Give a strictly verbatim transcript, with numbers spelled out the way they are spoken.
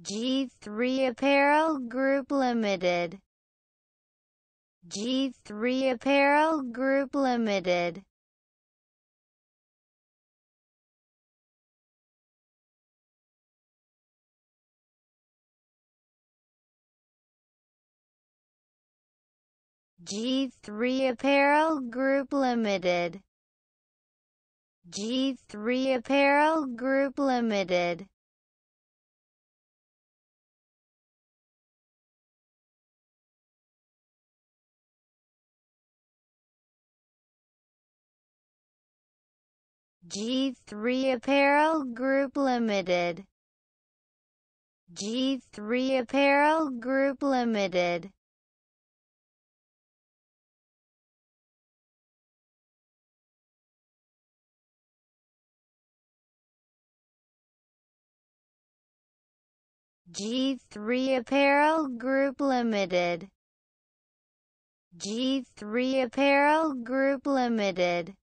G three Apparel Group Limited. G three Apparel Group Limited. G three Apparel Group Limited. G three Apparel Group Limited. G three Apparel Group Limited. G three Apparel Group Limited. G three Apparel Group Limited. G three Apparel Group Limited.